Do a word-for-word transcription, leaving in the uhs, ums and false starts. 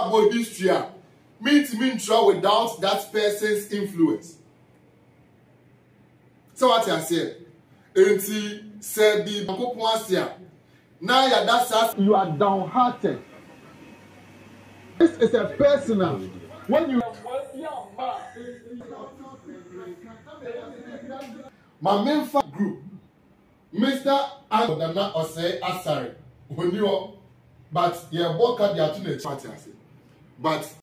about history, me to mean without that person's influence. So what I say? Enti sebi bankopuasia. Now ya that's you are downhearted. This is a personal. When you my main group, Mister Adana Osei Asari, but yeah, both card ya tune party. But